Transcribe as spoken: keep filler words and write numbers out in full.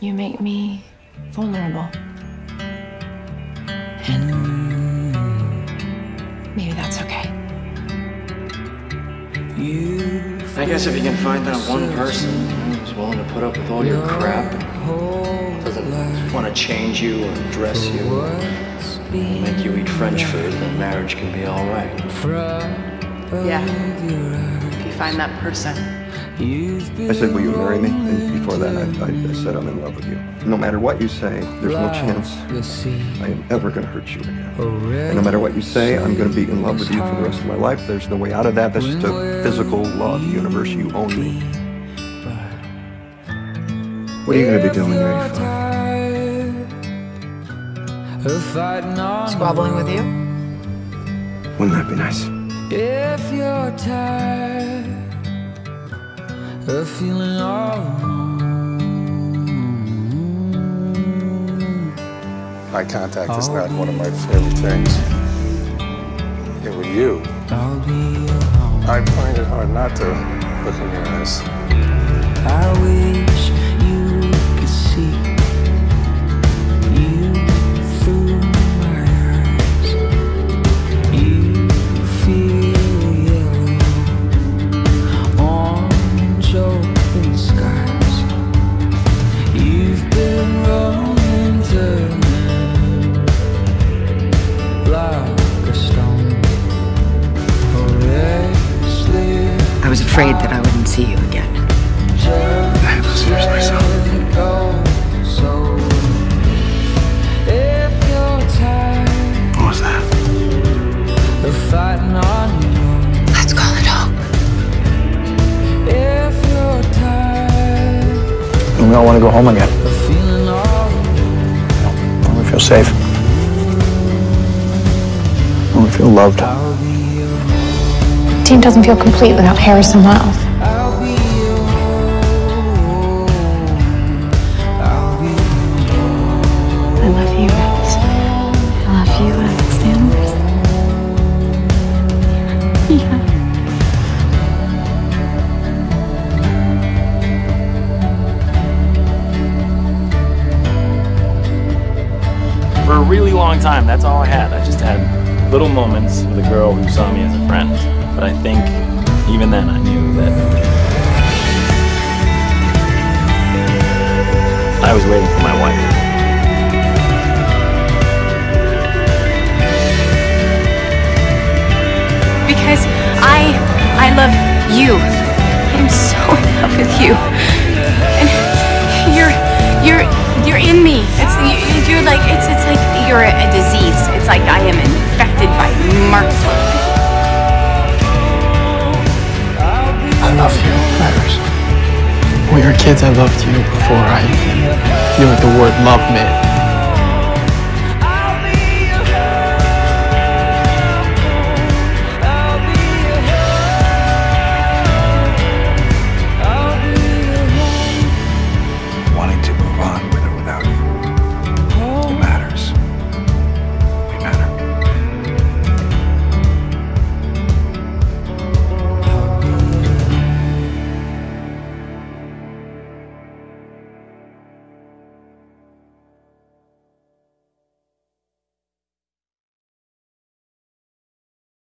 You make me vulnerable. And maybe that's okay. I guess if you can find that one person who's willing to put up with all your crap, doesn't want to change you or dress you, or make you eat French food, then marriage can be all right. Yeah, if you find that person. I said, will you marry me? And before that, I, I, I said, I'm in love with you. No matter what you say, there's no chance I am ever going to hurt you again. And no matter what you say, I'm going to be in love with you for the rest of my life. There's no way out of that. That's just a physical law of the universe. You own me. What are you going to be doing when you're eighty-five? Squabbling with you? Wouldn't that be nice? If you're tired of feeling all alone. Eye contact is not one of my favorite things. Yeah, with you, I find it hard not to look in your eyes. I wish you could see you through my eyes. You feel yellow, orange open skies. You've been rolling to me like a stone. I was afraid that I wouldn't see you again. I have those fears myself. What was that? Let's call it hope. And we all want to go home again. When we feel safe. When we feel loved. Team doesn't feel complete without Harrison Wells. I love you, Rose. I love you, Alexander. Yeah. For a really long time, that's all I had. I just had little moments with a girl who saw me as a friend. But I think even then I knew that I was waiting for my wife. Because I, I love you. I'm so in love with you. And you're, you're, you're in me. It's, you're like, it's, it's like you're a disease. It's like I am infected by Martha. I love you, Iris. When we were kids, I loved you before I even knew what the word love meant.